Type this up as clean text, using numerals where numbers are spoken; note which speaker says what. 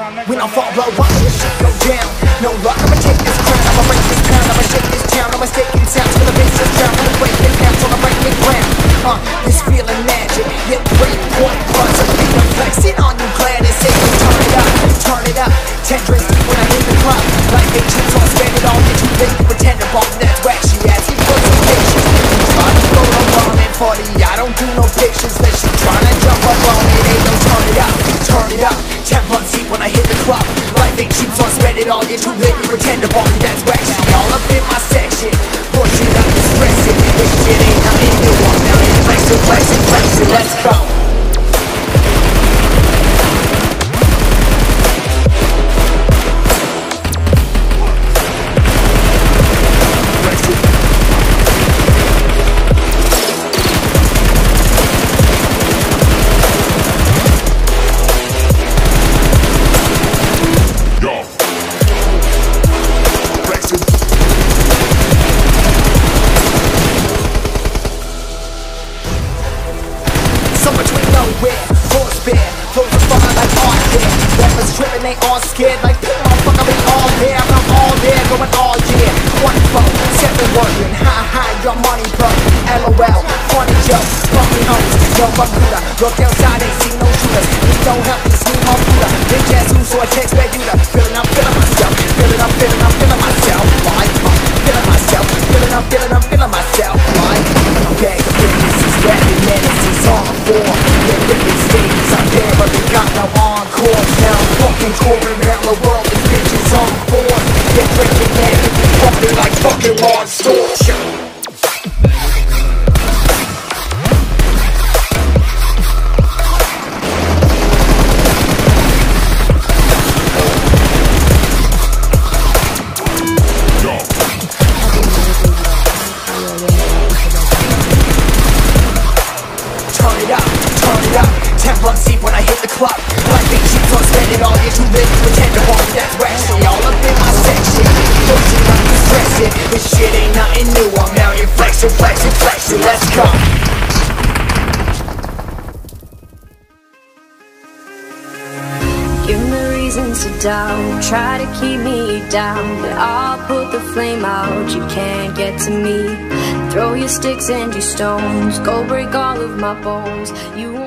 Speaker 1: When I fall, blow up, this shit go down. No luck, I'ma take this crown, I'ma break this town, I'ma shake this town, I'ma stick in sounds for the bass is drown, I'ma break it down till I break it ground. This feeling magic, hit 3-point buzz, I'm flexing on you, glad to say you turn it up. 10 drinks deep when I hit the club, like big chips on spend it all, get you big, pretend to ball, that's whack, she asking for some patience. You try to go to rum and 40, I don't do no pictures, that she tryna jump up on it, ain't no turn it up. 10 bucks deep when I hit the club, like big chips on spend it all, get you big, pretend to ball, that's whack, she all up in my section, push it up and stress it, this shit ain't nothing new, I'm down in flex it, let's go. Horse bear, flows the fire like art there. Rappers tripping, they all scared like motherfucker, we all there. I'm all there, going all year. 24/7 working, high, your money broke. LOL, funny joke, funny hoes, no Bermuda. Look outside, ain't see no shooters. He don't help me see my Buddha. Big ass who, so I text back you to feeling, I'm feeling myself. Feeling myself. Like, feeling myself. Feeling myself. Like, okay, the business is rapping, menace is on the floor. Different stages out there, but they got no encore. Now I'm fucking touring around the world, and bitches on board. Get drinking there, fucking like fucking Ron Storch. Turn it up, 10 bucks deep when I hit the club. Like big cheeks on spend it all, get too big, pretend to walk, that's whack. She all up in my section, pushing up and stressing. This shit ain't nothing new, I'm out here flexing, let's go.
Speaker 2: Give me reasons to doubt, try to keep me down, but I'll put the flame out, you can't get to me. Throw your sticks and your stones, go break all of my bones. You